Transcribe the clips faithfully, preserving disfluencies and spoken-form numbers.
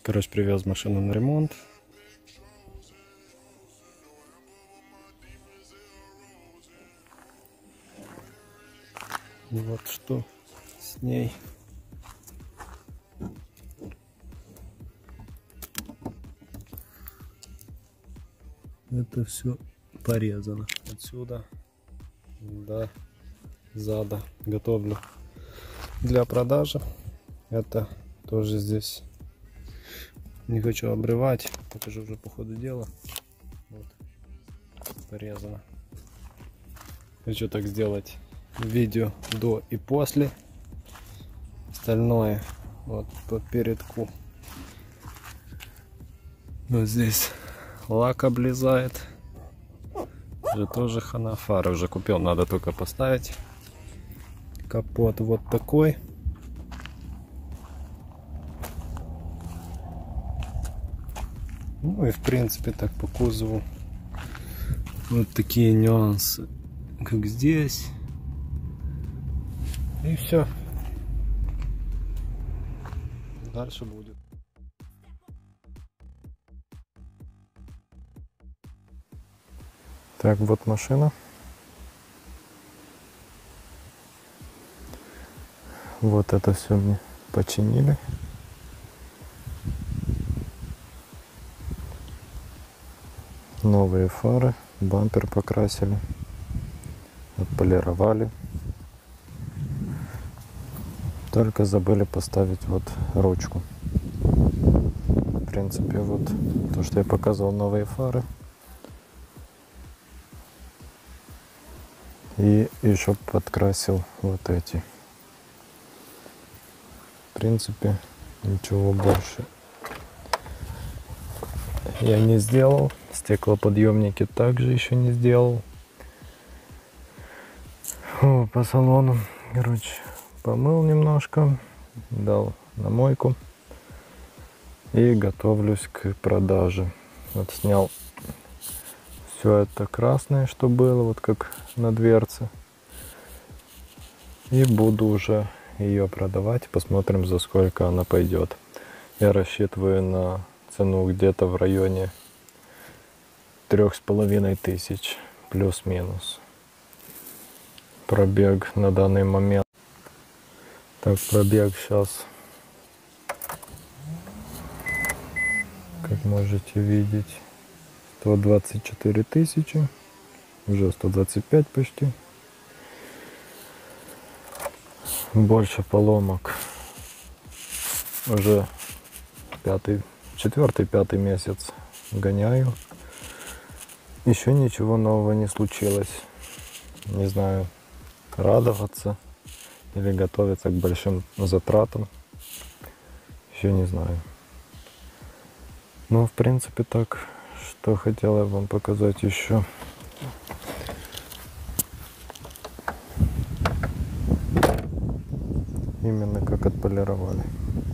Короче, привез машину на ремонт. И вот что с ней. Это все порезано отсюда до зада. Готовлю для продажи. Это тоже здесь не хочу обрывать, покажу уже по ходу дела. Вот, порезано. Хочу так сделать видео до и после. Остальное вот по передку. Вот здесь лак облезает. Уже тоже хана. Фары уже купил, надо только поставить. Капот вот такой. Ну и в принципе так по кузову вот такие нюансы, как здесь. И все. Дальше будет. Так, вот машина. Вот это все мне починили. Новые фары, бампер покрасили, отполировали. Только забыли поставить вот ручку. В принципе, вот то, что я показывал, новые фары. И еще подкрасил вот эти. В принципе, ничего больше я не сделал. Стеклоподъемники также еще не сделал. О, по салону, короче, помыл немножко, дал на мойку и готовлюсь к продаже. Вот снял все это красное, что было, вот как на дверце, и буду уже ее продавать. Посмотрим, за сколько она пойдет. Я рассчитываю на цену где-то в районе трех с половиной тысяч, плюс-минус. Пробег на данный момент. Так, пробег сейчас, как можете видеть, сто двадцать четыре тысячи, уже сто двадцать пять почти. Больше поломок. Уже пятый, четвертый, пятый месяц гоняю. Еще ничего нового не случилось. Не знаю, радоваться или готовиться к большим затратам. Еще не знаю. Но в принципе так, что хотел я вам показать еще. Именно как отполировали.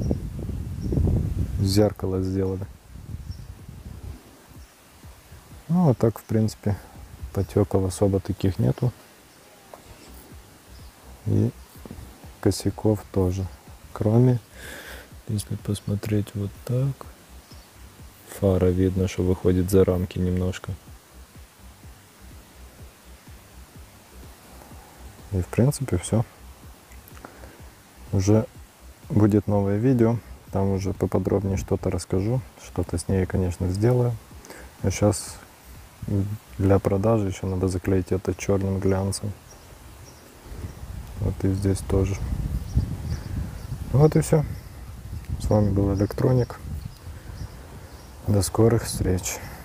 Зеркало сделали. Ну а так в принципе потеков особо таких нету. И косяков тоже. Кроме, если посмотреть вот так, фара видно, что выходит за рамки немножко. И в принципе все. Уже будет новое видео. Там уже поподробнее что-то расскажу. Что-то с ней, конечно, сделаю. А сейчас для продажи еще надо заклеить это черным глянцем. Вот и здесь тоже. Вот и все. С вами был Электроник. До скорых встреч.